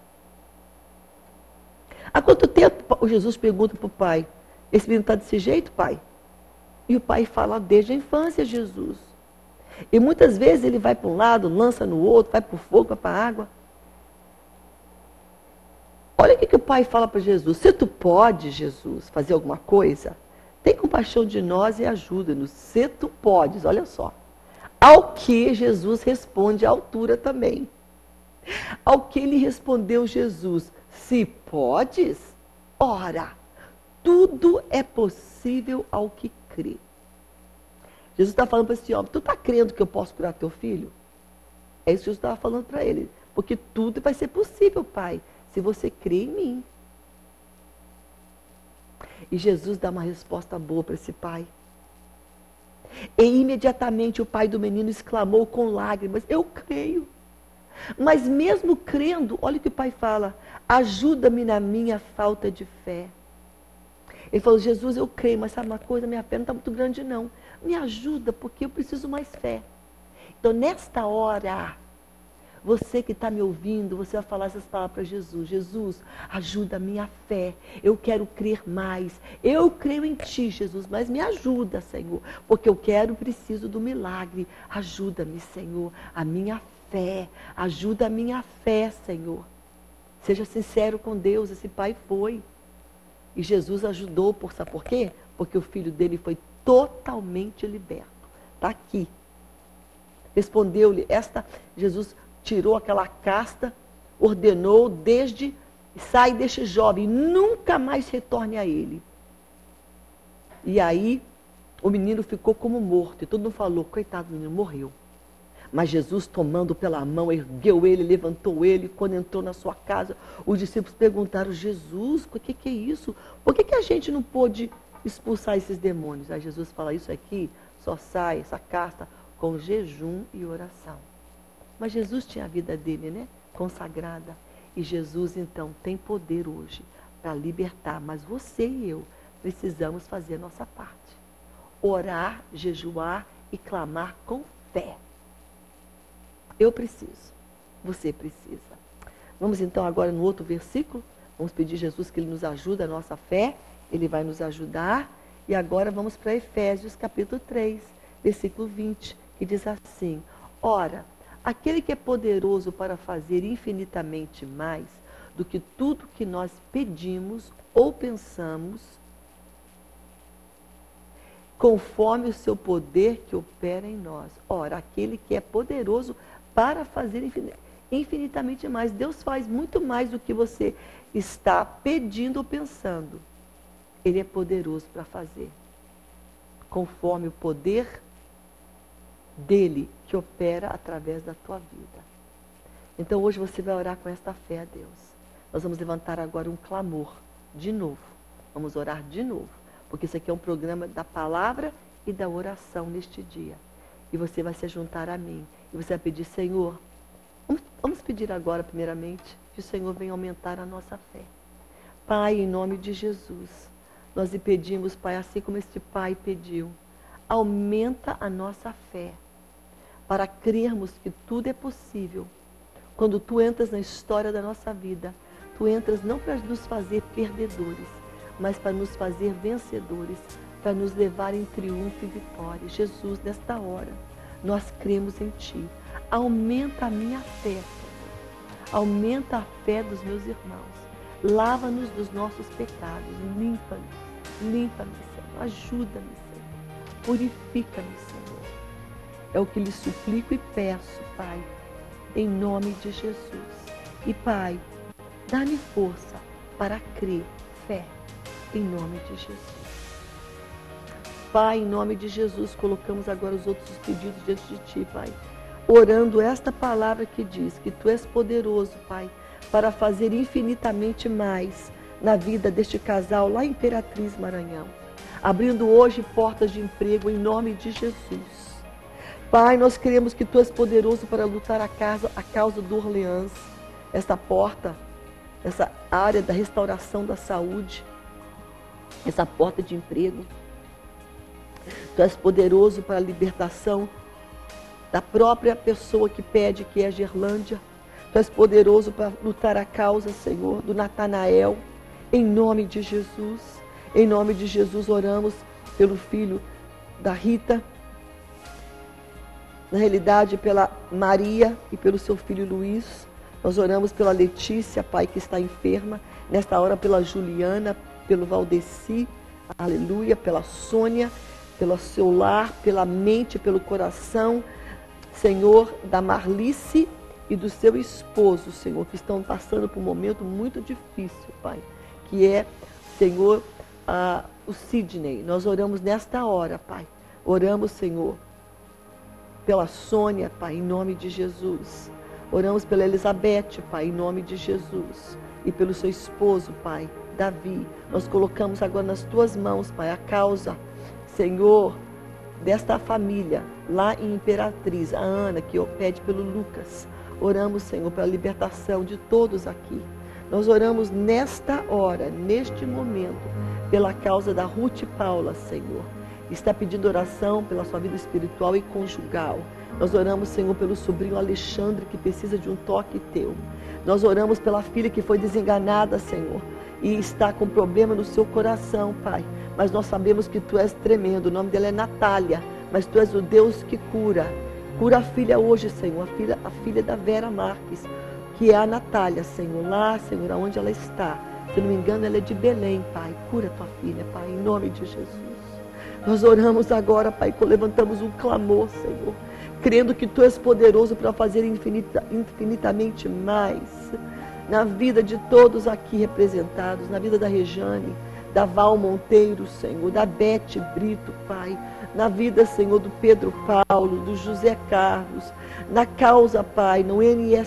Há quanto tempo o Jesus pergunta para o pai, esse menino está desse jeito, pai? E o pai fala, desde a infância, Jesus. E muitas vezes ele vai para um lado, lança no outro, vai para o fogo, vai para a água. Olha o que o pai fala para Jesus. Se tu pode, Jesus, fazer alguma coisa, tem compaixão de nós e ajuda-nos. Se tu podes, olha só. Ao que Jesus responde à altura também. Ao que ele respondeu Jesus, se podes, ora, tudo é possível ao que crê. Jesus está falando para esse homem, tu está crendo que eu posso curar teu filho? É isso que Jesus estava falando para ele. Porque tudo vai ser possível, pai, se você crê em mim. E Jesus dá uma resposta boa para esse pai. E imediatamente o pai do menino exclamou com lágrimas, eu creio. Mas mesmo crendo, olha o que o pai fala, ajuda-me na minha falta de fé. Ele falou, Jesus, eu creio, mas sabe uma coisa, minha fé não está muito grande não. Me ajuda, porque eu preciso mais fé. Então, nesta hora, você que está me ouvindo, você vai falar essas palavras para Jesus. Jesus, ajuda a minha fé. Eu quero crer mais. Eu creio em ti, Jesus, mas me ajuda, Senhor. Porque eu preciso do milagre. Ajuda-me, Senhor, a minha fé. Ajuda a minha fé, Senhor. Seja sincero com Deus, esse pai foi. E Jesus ajudou, sabe por quê? Porque o filho dele foi totalmente liberto. Está aqui. Respondeu-lhe, Jesus tirou aquela casta, ordenou, sai deste jovem, nunca mais retorne a ele. E aí, o menino ficou como morto, e todo mundo falou, coitado do menino, morreu. Mas Jesus, tomando pela mão, ergueu ele, levantou ele. Quando entrou na sua casa, os discípulos perguntaram: Jesus, o que é isso? Por que a gente não pôde expulsar esses demônios? Aí Jesus fala: isso aqui só sai, essa casta, com jejum e oração. Mas Jesus tinha a vida dele, né? Consagrada. E Jesus, então, tem poder hoje para libertar. Mas você e eu precisamos fazer a nossa parte. Orar, jejuar e clamar com fé. Eu preciso. Você precisa. Vamos então agora no outro versículo. Vamos pedir a Jesus que Ele nos ajude a nossa fé. Ele vai nos ajudar. E agora vamos para Efésios capítulo 3, versículo 20, que diz assim: ora, aquele que é poderoso para fazer infinitamente mais do que tudo que nós pedimos ou pensamos, conforme o seu poder que opera em nós. Ora, aquele que é poderoso para fazer infinitamente mais. Deus faz muito mais do que você está pedindo ou pensando. Ele é poderoso para fazer, conforme o poder dele que opera através da tua vida. Então hoje você vai orar com esta fé a Deus. Nós vamos levantar agora um clamor, de novo. Vamos orar de novo, porque isso aqui é um programa da palavra e da oração neste dia. E você vai se juntar a mim. E você vai pedir: Senhor, vamos pedir agora primeiramente que o Senhor venha aumentar a nossa fé. Pai, em nome de Jesus, nós lhe pedimos, Pai, assim como este Pai pediu, aumenta a nossa fé, para crermos que tudo é possível. Quando Tu entras na história da nossa vida, Tu entras não para nos fazer perdedores, mas para nos fazer vencedores, para nos levar em triunfo e vitória. Jesus, nesta hora, nós cremos em Ti. Aumenta a minha fé, Senhor. Aumenta a fé dos meus irmãos. Lava-nos dos nossos pecados. Limpa-me, Senhor. Ajuda-me, Senhor. Purifica-me, Senhor. É o que lhe suplico e peço, Pai, em nome de Jesus. E, Pai, dá-me força para crer, fé, em nome de Jesus. Pai, em nome de Jesus, colocamos agora os outros pedidos diante de Ti, Pai. Orando esta palavra que diz que Tu és poderoso, Pai, para fazer infinitamente mais na vida deste casal lá em Imperatriz, Maranhão. Abrindo hoje portas de emprego em nome de Jesus. Pai, nós queremos que Tu és poderoso para lutar a causa do Orleans. Esta porta, essa área da restauração da saúde, essa porta de emprego. Tu és poderoso para a libertação da própria pessoa que pede, que é a Gerlândia. Tu és poderoso para lutar a causa, Senhor, do Natanael. Em nome de Jesus. Em nome de Jesus oramos pelo filho da Rita. Na realidade, pela Maria e pelo seu filho Luiz. Nós oramos pela Letícia, Pai, que está enferma. Nesta hora pela Juliana, pelo Valdeci. Aleluia. Pela Sônia, pelo seu lar, pela mente, pelo coração, Senhor, da Marlice e do seu esposo, Senhor, que estão passando por um momento muito difícil, Pai, que é, Senhor, o Sidney. Nós oramos nesta hora, Pai. Oramos, Senhor, pela Sônia, Pai, em nome de Jesus. Oramos pela Elizabeth, Pai, em nome de Jesus. E pelo seu esposo, Pai, Davi. Nós colocamos agora nas Tuas mãos, Pai, a causa, Senhor, desta família, lá em Imperatriz, a Ana, que pede pelo Lucas. Oramos, Senhor, pela libertação de todos aqui. Nós oramos nesta hora, neste momento, pela causa da Ruth Paula, Senhor. Está pedindo oração pela sua vida espiritual e conjugal. Nós oramos, Senhor, pelo sobrinho Alexandre, que precisa de um toque Teu. Nós oramos pela filha que foi desenganada, Senhor, e está com problema no seu coração, Pai. Mas nós sabemos que Tu és tremendo. O nome dela é Natália, mas Tu és o Deus que cura. Cura a filha hoje, Senhor, a filha da Vera Marques, que é a Natália, Senhor, lá, Senhor, aonde ela está. Se não me engano, ela é de Belém, Pai. Cura Tua filha, Pai, em nome de Jesus. Nós oramos agora, Pai, levantamos um clamor, Senhor, crendo que Tu és poderoso para fazer infinitamente mais na vida de todos aqui representados, na vida da Rejane, da Val Monteiro, Senhor, da Beth Brito, Pai, na vida, Senhor, do Pedro Paulo, do José Carlos, na causa, Pai, no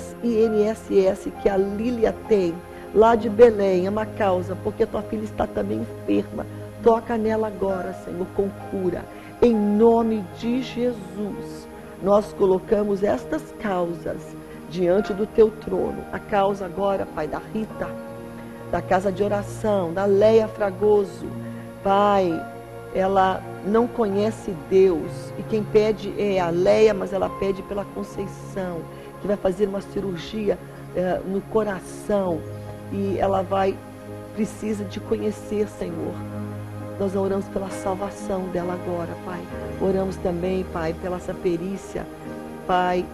INSS que a Lília tem, lá de Belém, é uma causa, porque a tua filha está também enferma. Toca nela agora, Senhor, com cura. Em nome de Jesus, nós colocamos estas causas diante do teu trono. A causa agora, Pai, da Rita, da casa de oração, da Leia Fragoso. Pai, ela não conhece Deus, e quem pede é a Leia, mas ela pede pela Conceição, que vai fazer uma cirurgia no coração, e ela precisa de conhecer, Senhor. Nós oramos pela salvação dela agora, Pai. Oramos também, Pai, pela essa perícia, Pai,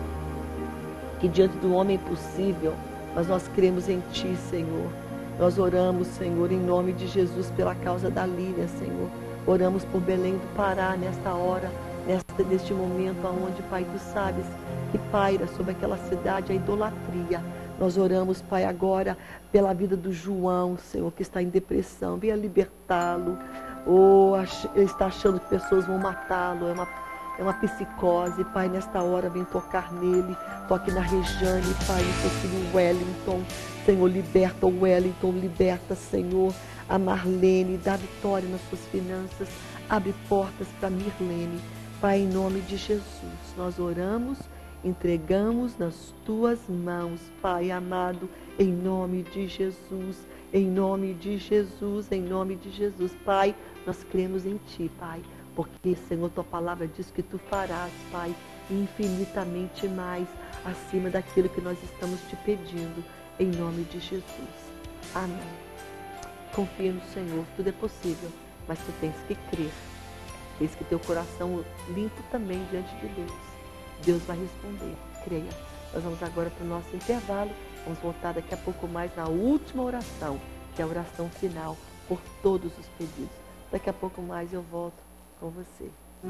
que diante do homem é impossível, mas nós cremos em Ti, Senhor. Nós oramos, Senhor, em nome de Jesus, pela causa da Lília, Senhor. Oramos por Belém do Pará, nesta hora, neste momento, onde, Pai, Tu sabes que paira sobre aquela cidade a idolatria. Nós oramos, Pai, agora pela vida do João, Senhor, que está em depressão. Venha libertá-lo. Ele está achando que pessoas vão matá-lo. É uma psicose. Pai, nesta hora, vem tocar nele. Toque na Rejane, Pai, no seu filho Wellington. Senhor, liberta o Wellington, liberta, Senhor, a Marlene, dá vitória nas suas finanças. Abre portas para Mirlene. Pai, em nome de Jesus, nós oramos, entregamos nas Tuas mãos, Pai amado, em nome de Jesus, em nome de Jesus, em nome de Jesus. Pai, nós cremos em Ti, Pai, porque, Senhor, Tua palavra diz que Tu farás, Pai, infinitamente mais acima daquilo que nós estamos Te pedindo, em nome de Jesus. Amém. Confia no Senhor, tudo é possível, mas tu tens que crer. Tens que ter o coração limpo também diante de Deus. Deus vai responder, creia. Nós vamos agora para o nosso intervalo. Vamos voltar daqui a pouco mais na última oração, que é a oração final por todos os pedidos. Daqui a pouco mais eu volto com você.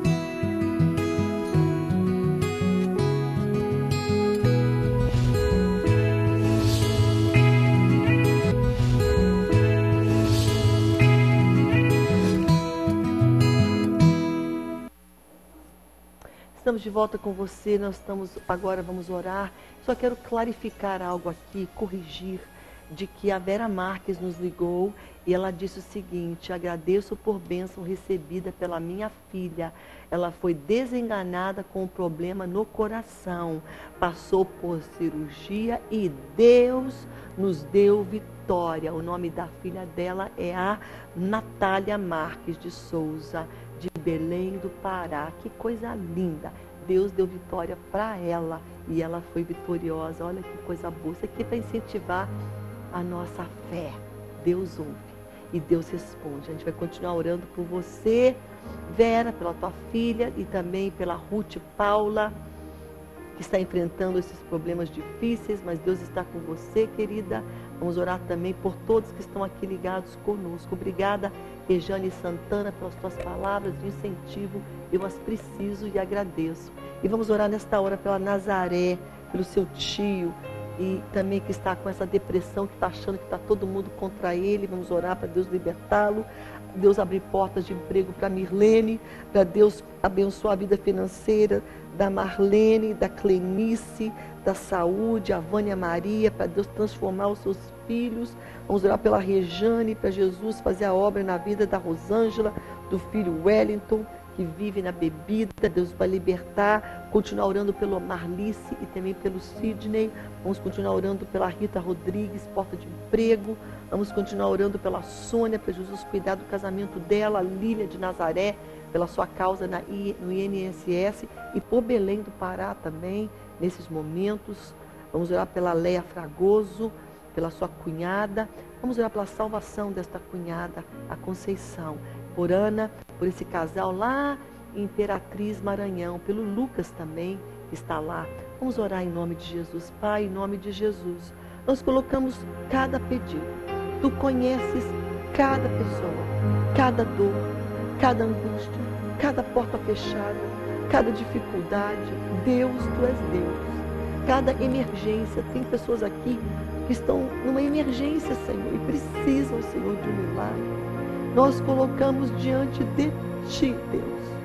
Estamos de volta com você, agora vamos orar. Só quero clarificar algo aqui, corrigir, de que a Vera Marques nos ligou e ela disse o seguinte: agradeço por bênção recebida pela minha filha. Ela foi desenganada com um problema no coração, passou por cirurgia e Deus nos deu vitória. O nome da filha dela é a Natália Marques de Souza, de Belém do Pará. Que coisa linda! Deus deu vitória para ela e ela foi vitoriosa. Olha que coisa boa. Isso aqui é para incentivar a nossa fé. Deus ouve e Deus responde. A gente vai continuar orando por você, Vera, pela tua filha e também pela Ruth Paula, que está enfrentando esses problemas difíceis, mas Deus está com você, querida. Vamos orar também por todos que estão aqui ligados conosco. Obrigada, Rejane Santana, pelas tuas palavras de incentivo. Eu as preciso e agradeço. E vamos orar nesta hora pela Nazaré, pelo seu tio, e também que está com essa depressão, que está achando que está todo mundo contra ele. Vamos orar para Deus libertá-lo. Deus abrir portas de emprego para Mirlene, para Deus abençoar a vida financeira da Marlene, da Clenice, da saúde, a Vânia Maria, para Deus transformar os seus filhos. Vamos orar pela Rejane, para Jesus fazer a obra na vida da Rosângela, do filho Wellington, que vive na bebida. Deus vai libertar. Continuar orando pelo Marlice e também pelo Sidney. Vamos continuar orando pela Rita Rodrigues, porta de emprego. Vamos continuar orando pela Sônia, para Jesus cuidar do casamento dela, a Lília de Nazaré, pela sua causa no INSS, e por Belém do Pará também, nesses momentos. Vamos orar pela Leia Fragoso, pela sua cunhada. Vamos orar pela salvação desta cunhada, a Conceição. Por Ana, por esse casal lá em Imperatriz, Maranhão, pelo Lucas também, que está lá. Vamos orar em nome de Jesus. Pai, em nome de Jesus, nós colocamos cada pedido. Tu conheces cada pessoa, cada dor, cada angústia, cada porta fechada, cada dificuldade. Deus, Tu és Deus. Cada emergência, tem pessoas aqui que estão numa emergência, Senhor, e precisam, Senhor, de um milagre. Nós colocamos diante de Ti, Deus,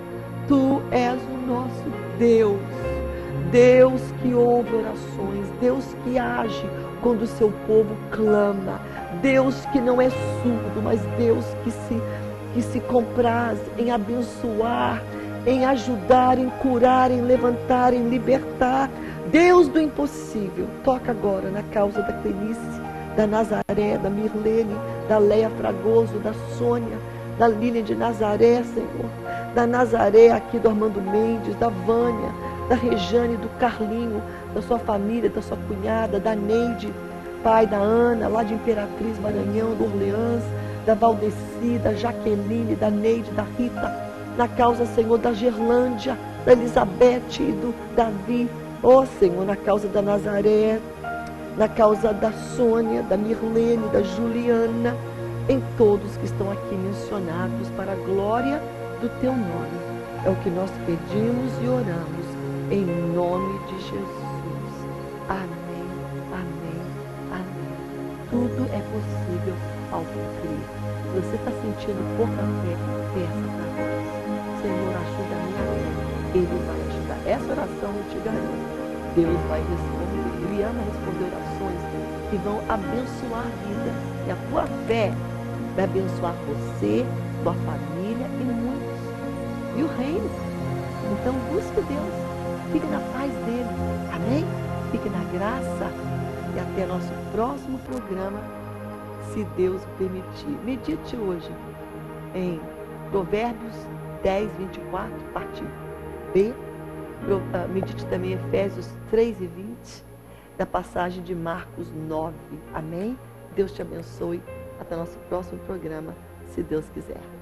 Tu és o nosso Deus. Deus que ouve orações, Deus que age quando o seu povo clama, Deus que não é surdo, mas Deus que se compraz em abençoar, em ajudar, em curar, em levantar, em libertar. Deus do impossível, toca agora na causa da Clenice, da Nazaré, da Mirlene, da Leia Fragoso, da Sônia, da Lília de Nazaré, Senhor, da Nazaré aqui do Armando Mendes, da Vânia, da Rejane, do Carlinho, da sua família, da sua cunhada, da Neide, pai da Ana, lá de Imperatriz, Maranhão, do Orleans, da Valdeci, da Jaqueline, da Neide, da Rita, na causa, Senhor, da Gerlândia, da Elizabeth e do Davi, ó Senhor, na causa da Nazaré, na causa da Sônia, da Mirlene, da Juliana, em todos que estão aqui mencionados para a glória do Teu nome. É o que nós pedimos e oramos. Em nome de Jesus. Amém, amém, amém. Tudo é possível ao que crer. Se você está sentindo pouca fé, peça para Deus. Senhor, ajuda a minha fé. Ele vai ajudar. Essa oração eu te garanto. Deus vai responder. Ele ama responder orações que vão abençoar a vida. E a tua fé vai abençoar você, tua família e muitos. E o reino. Então busque Deus. Fique na paz dele. Amém? Fique na graça. E até nosso próximo programa, se Deus o permitir. Medite hoje em Provérbios 10, 24, parte B. Medite também em Efésios 3 e 20, da passagem de Marcos 9. Amém? Deus te abençoe. Até nosso próximo programa, se Deus quiser.